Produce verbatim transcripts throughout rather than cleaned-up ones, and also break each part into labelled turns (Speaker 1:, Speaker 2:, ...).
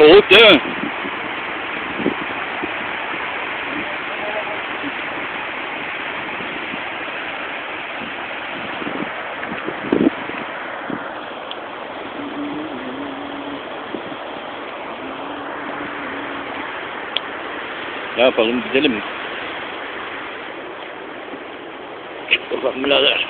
Speaker 1: Absolutt det. Ya yapalım, gidelim mi? Bakalım birader.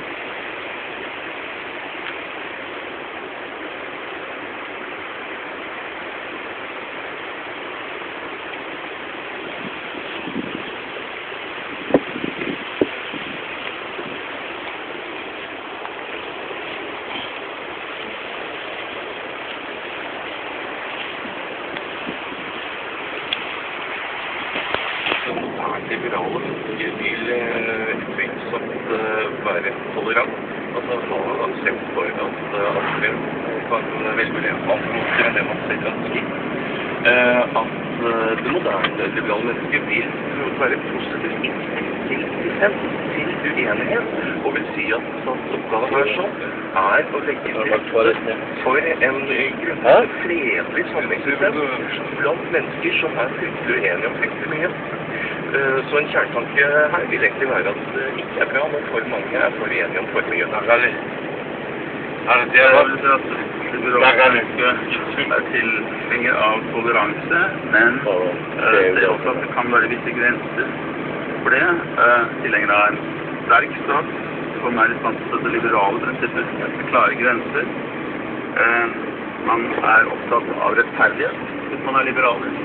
Speaker 2: Liberale vil utvilsomt være tolerant. Altså, nå har man stemt for at andre kan velge det annet enn det man selv ønsker. At det moderne liberale mennesket vil være positivt innstilt til dissens, til uenighet, og vil si at statsoppgaven her sånn er å legge til for en grunnleggende fredelig samlingssystem blant mennesker som er fryktelig uenige om fryktelig mye. Så en kjærtanke her vil egentlig være at det ikke er bra når for mange er for enige om for mye.
Speaker 3: Er det det at liberale mennesker er tilhenger av toleranse, men det er også at det kan være visse grenser for det. Tilhenger av en sterk stat som er i stand til å sette liberale prinsipper med klare grenser. Man er opptatt av rettferdighet hvis man er liberaler.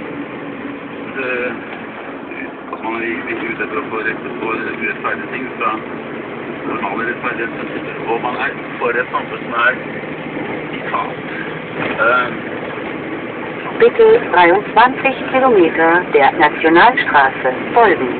Speaker 3: Man er ikke ute etter å få rett på urettferdige ting fra normale rettferdighetsprinsipper, og man er for et samfunn som er vitalt.
Speaker 4: Bitte dreiundzwanzig Kilometer der Nationalstraße folgen.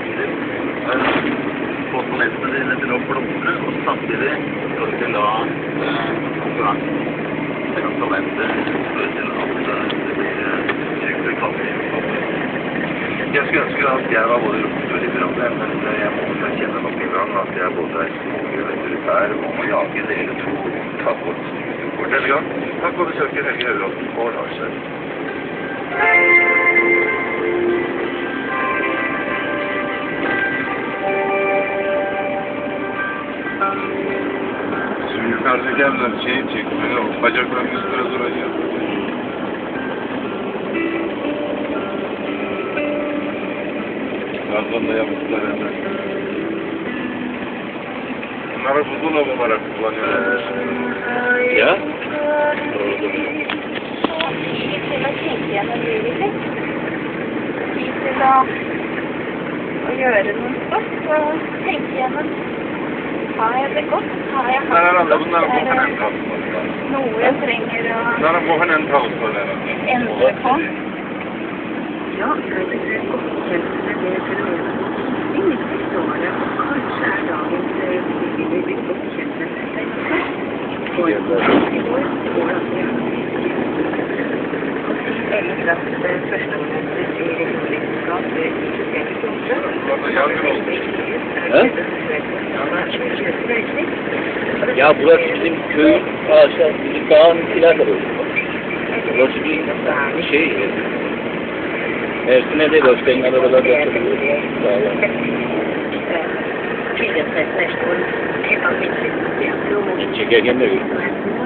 Speaker 3: Få talentene dine til å blomstre, og samtidig skal du ikke la konkurransen mellom talenter føre til at det blir trygt kvalifisert.
Speaker 2: Jeg skulle ønske at jeg var både liberal, men jeg må kjenne nok en gang at jeg både er smålig og autoritær og må jage dere to ta bort for denne gang. Takk for besøket, Helge Høyråden og Lars Søren.
Speaker 5: Yukarıdaki evler şeyi çekmiyor, bacaklarının üstüne duracak. Birazdan da yapmışlar hemen. Bunları buzdolabı olarak kullanıyorlar.
Speaker 1: Ja?
Speaker 6: Å gjøre noe godt, så tenke gjennom. Har jeg det godt? Har jeg
Speaker 5: Bunlar herhalde bunların komponent var.
Speaker 6: Noe jeg trenger å
Speaker 5: Bunların komponent var herhalde.
Speaker 6: endre på?
Speaker 4: Ja, det er godt kjent med det fenomenet. I mitt forstående, og kanskje er dagens byggere litt godt kjent med dette. For i år går det eller kraft førstemomentet i regionvitenskap i systemet
Speaker 1: He? Ya burası bizim köyün ağaçlar, bizim dağın ileride böyle. Burası bir şey, Ersin'e de gösterin arabalar gösteriyor. Çekerken de görüyor.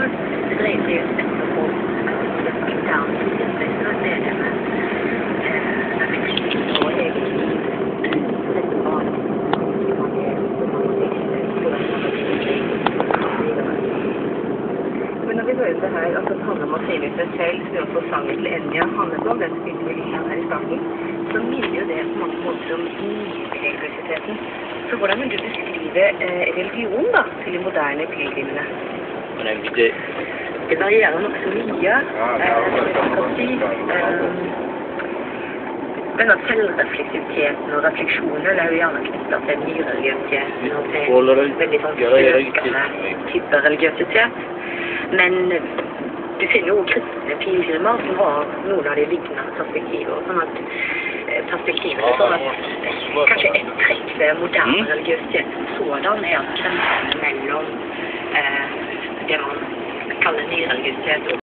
Speaker 4: Vi hører det her at det handler om å selge seg selv, som også sangen til Enya handlet om, den spilte vi litt her i starten, så minner jo det på mange måter om nyreligiositeten. Så hvordan vil du beskrive eh, religion da, til de moderne pilgrimene?
Speaker 1: Men det,
Speaker 4: det varierer nok så mye, eh, eh, men at selvrefleksiviteten og refleksjonen er jo gjerne knyttet til nyreligiositeten og til veldig sånn søkende type religiøsitet. Men du finner jo kristne pilgrimer som har noen av de lignende perspektiver, sånn at perspektivet er sånn at kanskje et trekk ved moderne mm. religiøsitet sådan er at grensen mellom eh, det man kaller nyreligiøsitet og